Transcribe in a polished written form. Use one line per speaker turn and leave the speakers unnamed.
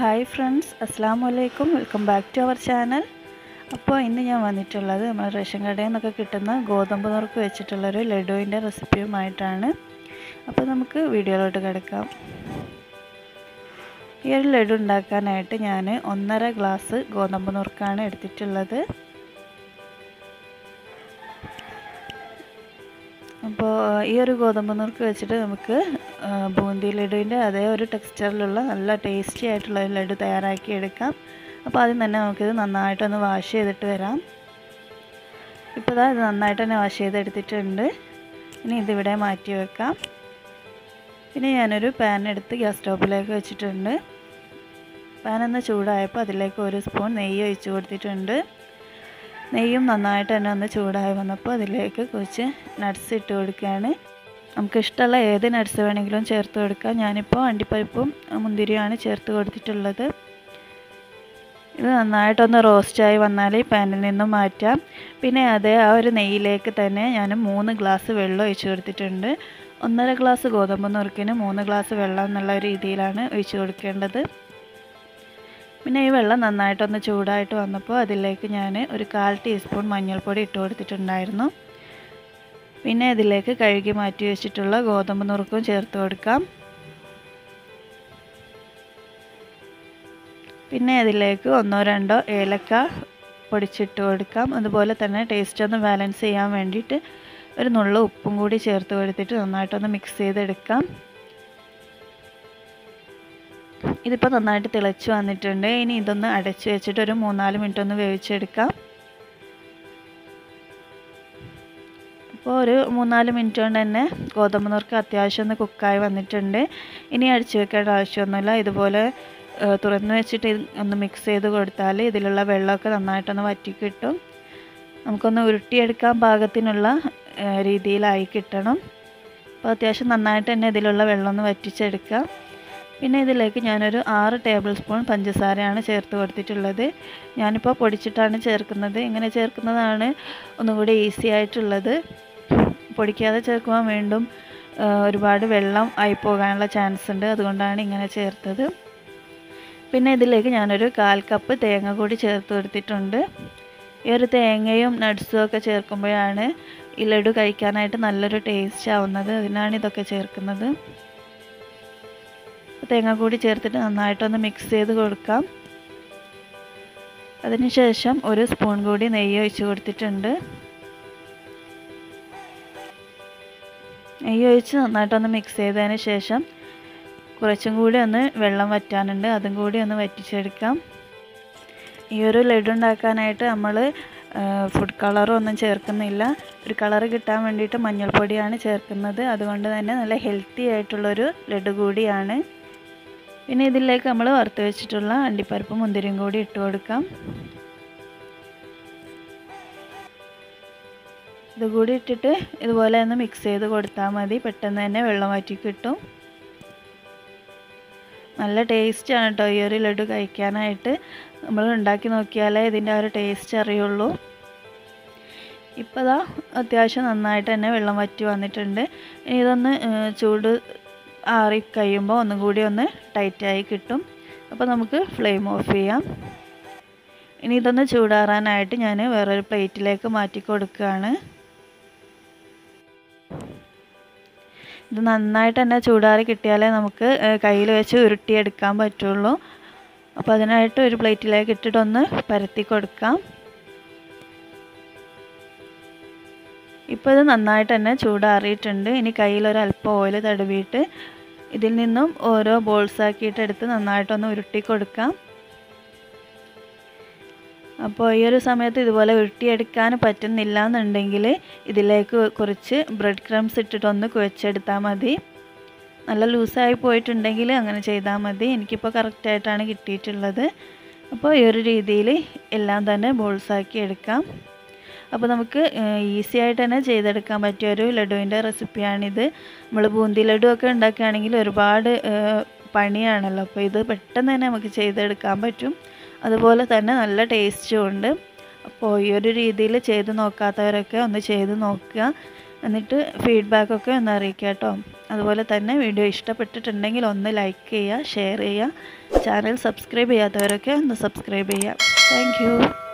Hi friends, അസ്സലാമു അലൈക്കും. Welcome back to our channel. അപ്പോൾ ഇന്ന് ഞാൻ വന്നിട്ടുള്ളത് നമ്മൾ റേഷൻ കടയിൽ നിന്നൊക്കെ കിട്ടുന്ന ഗോതമ്പ് നുറുക്ക് വെച്ചിട്ടുള്ളൊരു ലഡുവിൻ്റെ റെസിപ്പിയുമായിട്ടാണ്. അപ്പോൾ നമുക്ക് വീഡിയോയിലോട്ട് കിടക്കാം. ഈ ഒരു ലഡു ഉണ്ടാക്കാനായിട്ട് ഞാൻ 1.5 ഗ്ലാസ് ഗോതമ്പ് നുറുക്കാണ് എടുത്തിട്ടുള്ളത്. അപ്പോൾ ഈ ഒരു ഗോതമ്പ് നുറുക്ക് വെച്ചിട്ട് നമുക്ക് ബൂന്തി ലഡുവിൻ്റെ അതേ ഒരു ടെക്സ്ചറിലുള്ള നല്ല ടേസ്റ്റി ആയിട്ടുള്ള ഒരു ലഡു തയ്യാറാക്കി എടുക്കാം. അപ്പോൾ ആദ്യം തന്നെ നമുക്കിത് നന്നായിട്ടൊന്ന് വാഷ് ചെയ്തിട്ട് വരാം. ഇപ്പോൾ ഇത് നന്നായിട്ട് തന്നെ വാഷ് ചെയ്തെടുത്തിട്ടുണ്ട്. ഇനി ഇതിവിടെ മാറ്റി വെക്കാം. പിന്നെ ഞാനൊരു പാൻ എടുത്ത് ഗ്യാസ് സ്റ്റോപ്പിലേക്ക് വെച്ചിട്ടുണ്ട്. പാൻ ഒന്ന് ചൂടായപ്പോൾ അതിലേക്ക് 1 സ്പൂൺ നെയ്യ് ഒഴിച്ച് കൊടുത്തിട്ടുണ്ട്. നെയ്യും നന്നായിട്ട് തന്നെ ഒന്ന് ചൂടായി വന്നപ്പോൾ അതിലേക്ക് കുറച്ച് നട്ട്സ് ഇട്ട് കൊടുക്കുകയാണ്. നമുക്ക് ഇഷ്ടമുള്ള ഏത് നട്ട്സ് വേണമെങ്കിലും ചേർത്ത് കൊടുക്കാം. ഞാനിപ്പോൾ അണ്ടിപ്പരിപ്പും മുന്തിരിയുമാണ് ചേർത്ത് കൊടുത്തിട്ടുള്ളത്. ഇത് നന്നായിട്ടൊന്ന് റോസ്റ്റായി വന്നാൽ പാനിൽ നിന്നും മാറ്റാം. പിന്നെ ആ ഒരു നെയ്യിലേക്ക് തന്നെ ഞാൻ 3 ഗ്ലാസ് വെള്ളം ഒഴിച്ച് കൊടുത്തിട്ടുണ്ട്. 1.5 ഗ്ലാസ് ഗോതമ്പ് നുറുക്കിന് 3 ഗ്ലാസ് വെള്ളം എന്നുള്ള രീതിയിലാണ് ഒഴിച്ച് കൊടുക്കേണ്ടത്. പിന്നെ ഈ വെള്ളം നന്നായിട്ടൊന്ന് ചൂടായിട്ട് വന്നപ്പോൾ അതിലേക്ക് ഞാൻ ഒരു 1/4 ടീസ്പൂൺ മഞ്ഞൾപ്പൊടി ഇട്ട് കൊടുത്തിട്ടുണ്ടായിരുന്നു. പിന്നെ ഇതിലേക്ക് കഴുകി മാറ്റി വെച്ചിട്ടുള്ള ഗോതമ്പ് നുറുക്കും ചേർത്ത് കൊടുക്കാം. പിന്നെ അതിലേക്ക് 1-2 ഏലക്ക പൊടിച്ചിട്ട് കൊടുക്കാം. അതുപോലെ തന്നെ ടേസ്റ്റ് ഒന്ന് ബാലൻസ് ചെയ്യാൻ വേണ്ടിയിട്ട് ഒരു നുള്ള ഉപ്പും കൂടി ചേർത്ത് കൊടുത്തിട്ട് നന്നായിട്ടൊന്ന് മിക്സ് ചെയ്തെടുക്കാം. ഇതിപ്പോൾ നന്നായിട്ട് തിളച്ച് വന്നിട്ടുണ്ട്. ഇനി ഇതൊന്ന് അടച്ച് വെച്ചിട്ട് ഒരു 3-4 മിനിറ്റ് ഒന്ന് വേവിച്ചെടുക്കാം. അപ്പോൾ ഒരു 3-4 മിനിറ്റ് കൊണ്ട് തന്നെ ഗോതമ്പ് നുറുക്ക് അത്യാവശ്യം ഒന്ന് കുക്കായി വന്നിട്ടുണ്ട്. ഇനി അടിച്ചു വെക്കേണ്ട ആവശ്യമൊന്നുമില്ല. ഇതുപോലെ തുറന്ന് വെച്ചിട്ട് ഒന്ന് മിക്സ് ചെയ്ത് കൊടുത്താൽ ഇതിലുള്ള വെള്ളമൊക്കെ നന്നായിട്ടൊന്ന് വറ്റി കിട്ടും. നമുക്കൊന്ന് ഉരുട്ടിയെടുക്കാൻ പാകത്തിനുള്ള രീതിയിലായി കിട്ടണം. അപ്പോൾ അത്യാവശ്യം നന്നായിട്ട് തന്നെ ഇതിലുള്ള വെള്ളം ഒന്ന് വറ്റിച്ചെടുക്കാം. പിന്നെ ഇതിലേക്ക് ഞാനൊരു 6 ടേബിൾ സ്പൂൺ പഞ്ചസാരയാണ് ചേർത്ത് കൊടുത്തിട്ടുള്ളത്. ഞാനിപ്പോൾ പൊടിച്ചിട്ടാണ് ചേർക്കുന്നത്. ഇങ്ങനെ ചേർക്കുന്നതാണ് ഒന്നുകൂടി ഈസി ആയിട്ടുള്ളത്. പൊടിക്കാതെ ചേർക്കുമ്പോൾ വീണ്ടും ഒരുപാട് വെള്ളം ആയി പോകാനുള്ള ചാൻസ് ഉണ്ട്. അതുകൊണ്ടാണ് ഇങ്ങനെ ചേർത്തത്. പിന്നെ ഇതിലേക്ക് ഞാനൊരു 1/4 കപ്പ് തേങ്ങ കൂടി ചേർത്ത് കൊടുത്തിട്ടുണ്ട്. ഈ ഒരു തേങ്ങയും നട്ട്സും ഒക്കെ ചേർക്കുമ്പോഴാണ് ഈ ലഡു കഴിക്കാനായിട്ട് നല്ലൊരു ടേസ്റ്റ് ആവുന്നത്. അതിനാണ് ഇതൊക്കെ ചേർക്കുന്നത്. തേങ്ങ കൂടി ചേർത്തിട്ട് നന്നായിട്ടൊന്ന് മിക്സ് ചെയ്ത് കൊടുക്കാം. അതിനുശേഷം 1 സ്പൂൺ കൂടി നെയ്യ് ഒഴിച്ച് കൊടുത്തിട്ടുണ്ട്. നെയ്യ് ഒഴിച്ച് നന്നായിട്ടൊന്ന് മിക്സ് ചെയ്തതിന് ശേഷം കുറച്ചും കൂടി ഒന്ന് വെള്ളം വറ്റാനുണ്ട്. അതും കൂടി ഒന്ന് വറ്റിച്ചെടുക്കാം. ഈ ഒരു ലഡു ഉണ്ടാക്കാനായിട്ട് നമ്മൾ ഫുഡ് കളറും ഒന്നും ചേർക്കുന്നില്ല. ഒരു കളറ് കിട്ടാൻ വേണ്ടിയിട്ട് മഞ്ഞൾപ്പൊടിയാണ് ചേർക്കുന്നത്. അതുകൊണ്ട് തന്നെ നല്ല ഹെൽത്തി ആയിട്ടുള്ളൊരു ലഡു കൂടിയാണ്. പിന്നെ ഇതിലേക്ക് നമ്മൾ വറുത്ത് വെച്ചിട്ടുള്ള അണ്ടിപ്പരിപ്പും മുന്തിരിയും കൂടി ഇട്ട് കൊടുക്കാം. ഇതുകൂടി ഇട്ടിട്ട് ഇതുപോലെ ഒന്ന് മിക്സ് ചെയ്ത് കൊടുത്താൽ മതി. പെട്ടെന്ന് തന്നെ വെള്ളം വറ്റി കിട്ടും. നല്ല ടേസ്റ്റാണ് കേട്ടോ ഈ ഒരു ലഡു കഴിക്കാനായിട്ട്. നമ്മൾ ഉണ്ടാക്കി നോക്കിയാലേ ഇതിൻ്റെ ആ ഒരു ടേസ്റ്റ് അറിയുള്ളൂ. ഇപ്പോൾ അത്യാവശ്യം നന്നായിട്ട് തന്നെ വെള്ളം വറ്റി വന്നിട്ടുണ്ട്. ഇനി ഇതൊന്ന് ചൂട് ആറി കഴിയുമ്പോൾ ഒന്നും കൂടി ഒന്ന് ടൈറ്റായി കിട്ടും. അപ്പോൾ നമുക്ക് ഫ്ലെയിം ഓഫ് ചെയ്യാം. ഇനി ഇതൊന്ന് ചൂടാറാനായിട്ട് ഞാൻ വേറൊരു പ്ലേറ്റിലേക്ക് മാറ്റി കൊടുക്കുകയാണ്. ഇത് നന്നായിട്ട് തന്നെ ചൂടാറി കിട്ടിയാലേ നമുക്ക് കയ്യിൽ വെച്ച് ഉരുട്ടിയെടുക്കാൻ പറ്റുള്ളൂ. അപ്പോൾ അതിനായിട്ട് ഒരു പ്ലേറ്റിലേക്ക് ഇട്ടിട്ടൊന്ന് പരത്തി കൊടുക്കാം. ഇപ്പോൾ ഇത് നന്നായിട്ട് തന്നെ ചൂടാറിയിട്ടുണ്ട്. ഇനി കയ്യിലൊരല്പം ഓയിൽ തടവിയിട്ട് ഇതിൽ നിന്നും ഓരോ ബോൾസ് ആക്കിയിട്ട് എടുത്ത് നന്നായിട്ടൊന്ന് ഉരുട്ടി കൊടുക്കാം. അപ്പോൾ ഈ ഒരു സമയത്ത് ഇതുപോലെ ഉരുട്ടിയെടുക്കാൻ പറ്റുന്നില്ല എന്നുണ്ടെങ്കിൽ ഇതിലേക്ക് കുറച്ച് ബ്രെഡ് ക്രംസ് ഇട്ടിട്ടൊന്ന് കുഴച്ചെടുത്താൽ മതി. നല്ല ലൂസായി പോയിട്ടുണ്ടെങ്കിൽ അങ്ങനെ ചെയ്താൽ മതി. എനിക്കിപ്പോൾ കറക്റ്റായിട്ടാണ് കിട്ടിയിട്ടുള്ളത്. അപ്പോൾ ഈ ഒരു രീതിയിൽ എല്ലാം തന്നെ ബോൾസാക്കി എടുക്കാം. അപ്പോൾ നമുക്ക് ഈസി ആയിട്ട് തന്നെ ചെയ്തെടുക്കാൻ പറ്റിയൊരു ലഡുവിൻ്റെ റെസിപ്പിയാണിത്. നമ്മൾ ബൂന്തി ലഡു ഒക്കെ ഉണ്ടാക്കുകയാണെങ്കിൽ ഒരുപാട് പണിയാണല്ലോ. അപ്പോൾ ഇത് പെട്ടെന്ന് തന്നെ നമുക്ക് ചെയ്തെടുക്കാൻ പറ്റും. അതുപോലെ തന്നെ നല്ല ടേസ്റ്റും ഉണ്ട്. അപ്പോൾ ഈ ഒരു രീതിയിൽ ചെയ്ത് നോക്കാത്തവരൊക്കെ ഒന്ന് ചെയ്ത് നോക്കുക. എന്നിട്ട് ഫീഡ്ബാക്കൊക്കെ ഒന്ന് അറിയിക്കുക കേട്ടോ. അതുപോലെ തന്നെ വീഡിയോ ഇഷ്ടപ്പെട്ടിട്ടുണ്ടെങ്കിൽ ഒന്ന് ലൈക്ക് ചെയ്യുക, ഷെയർ ചെയ്യുക. ചാനൽ സബ്സ്ക്രൈബ് ചെയ്യാത്തവരൊക്കെ ഒന്ന് സബ്സ്ക്രൈബ് ചെയ്യുക. Thank U.